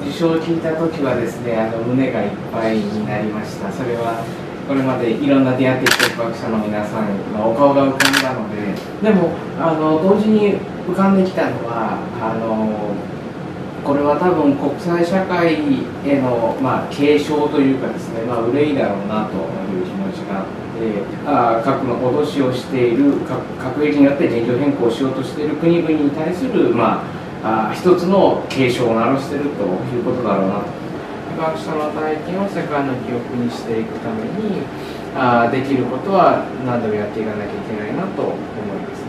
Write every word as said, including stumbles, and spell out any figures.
受賞を聞いた時はですね、あの胸がいっぱいになりました。それはこれまでいろんな出会ってきた被爆者の皆さんのお顔が浮かんだので、でもあの同時に浮かんできたのは、あのこれは多分国際社会への、まあ、継承というかですね、まあ、憂いだろうなという気持ちがあって、あ核の脅しをしている、核核兵器によって現状変更しようとしている国々に対する、まあ、あ一つの継承を鳴らしているということだろうなと。被爆者の体験を世界の記憶にしていくために、あできることは何でもやっていかなきゃいけないなと思います。